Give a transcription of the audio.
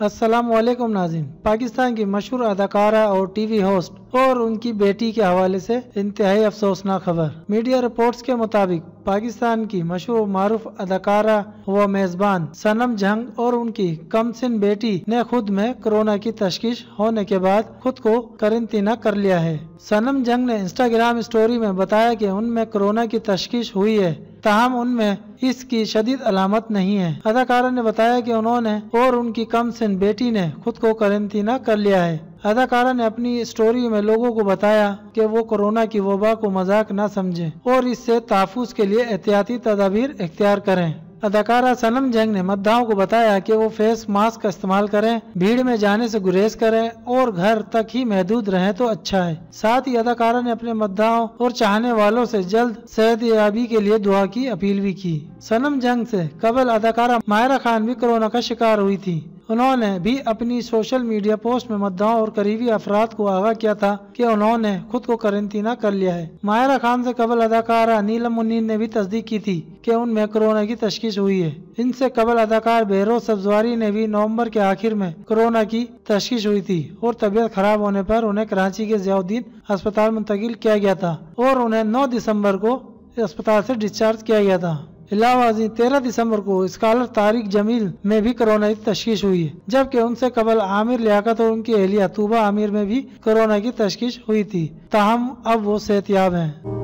अस्सलामुअलैकुम नाज़रीन। पाकिस्तान की मशहूर अदाकारा और टीवी होस्ट और उनकी बेटी के हवाले से इंतहाई अफसोसनाक खबर। मीडिया रिपोर्ट्स के मुताबिक पाकिस्तान की मशहूर मारूफ अदाकारा व मेजबान सनम जंग और उनकी कमसिन बेटी ने खुद में कोरोना की तशखीस होने के बाद खुद को क्वारंटीना कर लिया है। सनम जंग ने इंस्टाग्राम स्टोरी में बताया कि उनमें कोरोना की तशखीस हुई है, ताहम उनमें इसकी शदीद अलामत नहीं है। अदाकारा ने बताया कि उन्होंने और उनकी कमसिन बेटी ने खुद को क्वारंटीना कर लिया है। अदाकारा ने अपनी स्टोरी में लोगों को बताया कि वो कोरोना की वबा को मजाक न समझें और इससे तहफ़्फ़ुज़ के लिए एहतियाती तदाबीर इख्तियार करें। अदाकारा सनम जंग ने मद्दाहों को बताया कि वो फेस मास्क का इस्तेमाल करें, भीड़ में जाने से गुरेज करें और घर तक ही महदूद रहें तो अच्छा है। साथ ही अदाकारा ने अपने मद्दाहों और चाहने वालों से जल्द सेहतयाबी के लिए दुआ की अपील भी की। सनम जंग से कबल अदाकारा माहिरा खान भी कोरोना का शिकार हुई थी। उन्होंने भी अपनी सोशल मीडिया पोस्ट में मद्दाहों और करीबी अफराद को आगाह किया था कि उन्होंने खुद को क्वारंटीना कर लिया है। माहिरा खान से कबल अदाकारा नीलम मुनीर ने भी तस्दीक की थी कि उनमें कोरोना की तशखीस हुई है। इनसे कबल अदाकार बेहरोज सब्जवारी ने भी नवंबर के आखिर में कोरोना की तशखीस हुई थी और तबीयत खराब होने पर उन्हें कराची के ज़ियाउद्दीन अस्पताल मुंतकिल किया गया था और उन्हें 9 दिसंबर को अस्पताल से डिस्चार्ज किया गया था। इलावा 13 दिसंबर को स्कॉलर तारिक जमील में भी कोरोना की तशखीस हुई है, जबकि उनसे कबल आमिर लियाकत और उनकी अहलिया तूबा आमिर में भी कोरोना की तशखीस हुई थी, ताहम अब वो सेहतयाब हैं।